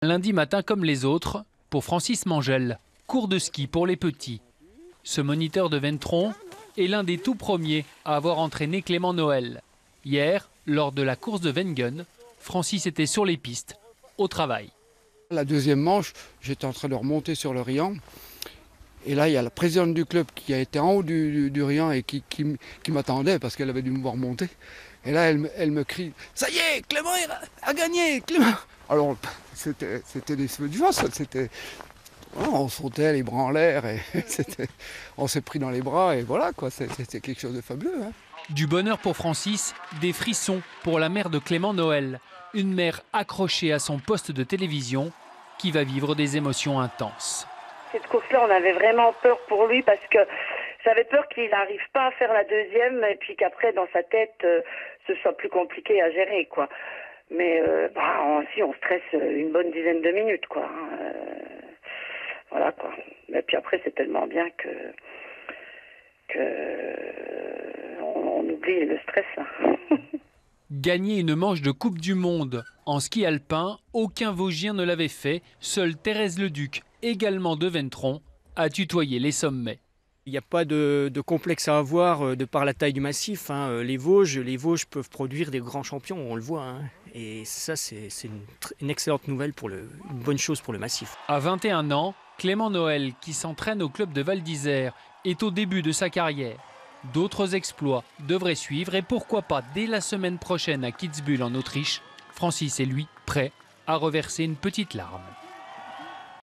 Lundi matin comme les autres, pour Francis Mangel, cours de ski pour les petits. Ce moniteur de Ventron est l'un des tout premiers à avoir entraîné Clément Noël. Hier, lors de la course de Wengen, Francis était sur les pistes, au travail. La deuxième manche, j'étais en train de remonter sur le Riant. Et là, il y a la présidente du club qui a été en haut du Riant et qui m'attendait parce qu'elle avait dû me voir monter. Et là, elle me crie « Ça y est, Clément a gagné, Clément !» Alors, c'était des feux de joie, on sautait les bras en l'air et on s'est pris dans les bras et voilà, quoi, c'était quelque chose de fabuleux. Hein. Du bonheur pour Francis, des frissons pour la mère de Clément Noël, une mère accrochée à son poste de télévision qui va vivre des émotions intenses. Cette course-là, on avait vraiment peur pour lui parce que j'avais peur qu'il n'arrive pas à faire la deuxième et puis qu'après, dans sa tête, ce soit plus compliqué à gérer, quoi. Mais si on stresse une bonne dizaine de minutes, quoi. Voilà, quoi. Et puis après, c'est tellement bien on oublie le stress. Hein. Gagner une manche de Coupe du Monde en ski alpin, aucun Vosgien ne l'avait fait. Seule Thérèse Leduc, également de Ventron, a tutoyé les sommets. Il n'y a pas de complexe à avoir de par la taille du massif. Hein. Les Vosges peuvent produire des grands champions, on le voit. Hein. Et ça, c'est une excellente nouvelle, une bonne chose pour le massif. À 21 ans, Clément Noël, qui s'entraîne au club de Val d'Isère, est au début de sa carrière. D'autres exploits devraient suivre et pourquoi pas dès la semaine prochaine à Kitzbühel en Autriche, Francis est lui prêt à reverser une petite larme.